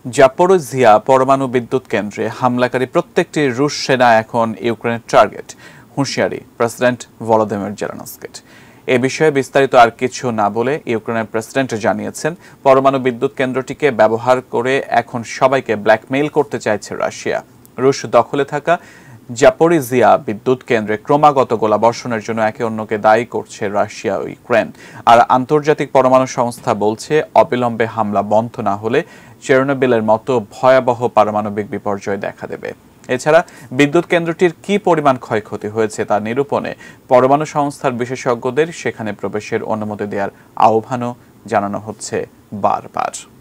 Zaporizhzhia পরমাণু বিদ্যুৎ কেন্দ্রে হামলাকারী প্রত্যেকটি রুশ সেনা এখন ইউক্রেনের টার্গেট, হুঁশিয়ারি প্রেসিডেন্ট ভলোদিমির জেলেনস্কির। এ বিষয়ে বিস্তারিত আর কিছু না বলে ইউক্রেনের প্রেসিডেন্ট জানিয়েছেন, পরমাণু বিদ্যুৎ কেন্দ্রটিকে ব্যবহার করে এখন সবাইকে ব্ল্যাকমেইল করতে চাইছে রাশিয়া। রুশ দখলে থাকা জাপোরিজিয়া বিদ্যুৎ কেন্দ্রে ক্রমাগত গোলাবর্ষণের জন্য একে অন্যকে দায়ী করছে রাশিয়া ও ইউক্রেন। আর আন্তর্জাতিক পরমাণু সংস্থা বলছে, অবিলম্বে হামলা বন্ধ না হলে চেরনোবিলের মতো ভয়াবহ পারমাণবিক বিপর্যয় দেখা দেবে। এছাড়া বিদ্যুৎ কেন্দ্রটির কি পরিমাণ ক্ষয়ক্ষতি হয়েছে তা নিরূপণে পরমাণু সংস্থার বিশেষজ্ঞদের সেখানে প্রবেশের অনুমতি দেওয়ার আহ্বানও জানানো হচ্ছে বারবার।